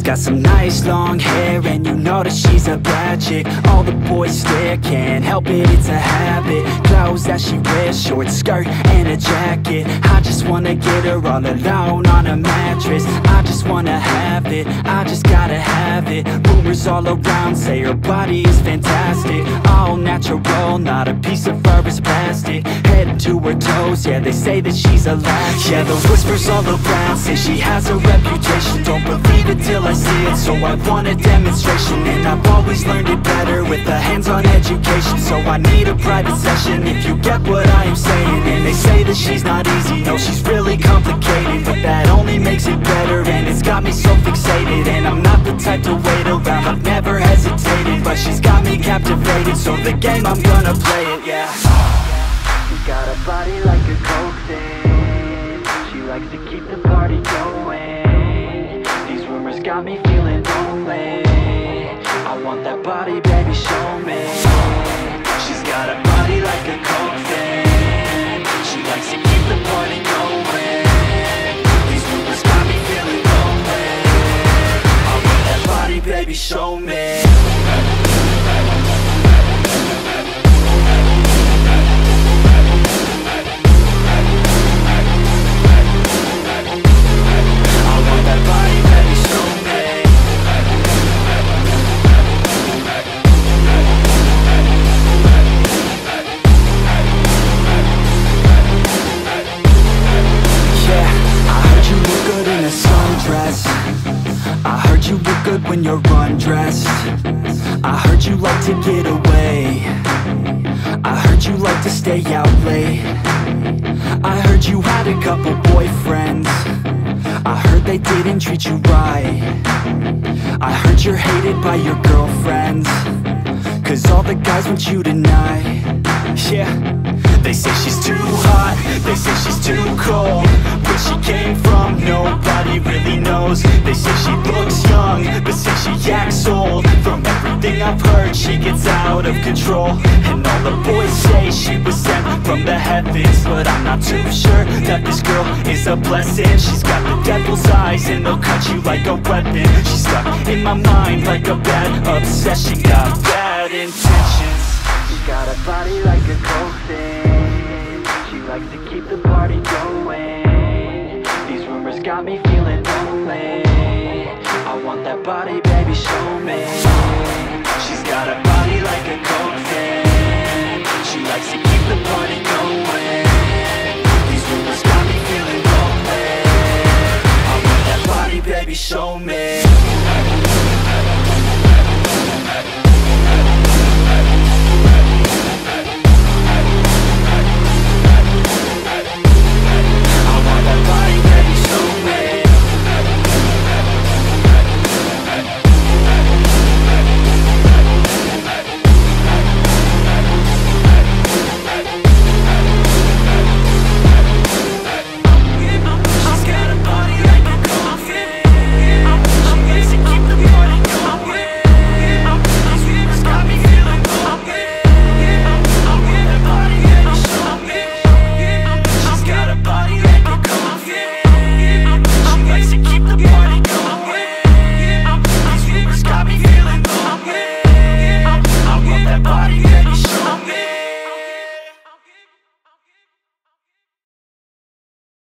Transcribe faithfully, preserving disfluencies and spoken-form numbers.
got some nice long hair, and you know that she's a bad chick. All the boys stare, can't help it, it's a habit. Clothes that she wears, short skirt and a jacket. I just wanna get her all alone on a mattress. I just wanna have it, I just gotta have it. Rumors all around say her body is fantastic. All natural, not a piece of fur is plastic. Head to her toes, yeah, they say that she's a latch. Yeah, the whispers all around say she has a reputation. Don't believe it till I see it, so I want a demonstration. And I've always learned it better with a hands-on education. So I need a private session, if you get what I am saying. And they say that she's not easy, no, she's really complicated, but that only makes it better, and it's got me so fixated. And I'm not the type to wait around, I've never hesitated, but she's got me captivated, so the game, I'm gonna play it, yeah. She got a body like a coke thing, she likes to keep the party going. These rumors got me feeling lonely, I want that body, baby, show me. She's got a body like a coke thing, she likes to keep the party going. These rumors got me feeling lonely, I want that body, baby, show me. I heard you look good when you're undressed. I heard you like to get away. I heard you like to stay out late. I heard you had a couple boyfriends. I heard they didn't treat you right. I heard you're hated by your girlfriends, cause all the guys want you tonight. Yeah, they say she's too hot, they say she's too cold. Where she came from, nobody really knows. They say she looks young, but say she acts old. From everything I've heard, she gets out of control. And all the boys say she was sent from the heavens, but I'm not too sure that this girl is a blessing. She's got the devil's eyes and they'll cut you like a weapon. She's stuck in my mind like a bad obsession. Got bad intentions. She's got a body like a coke thing, she likes to keep the party going. These rumors got me feeling lonely, I want that body, baby, show me. She's got a body like a coke thing, she likes to keep the party going. These rumors got me feeling lonely, I want that body, baby, show me.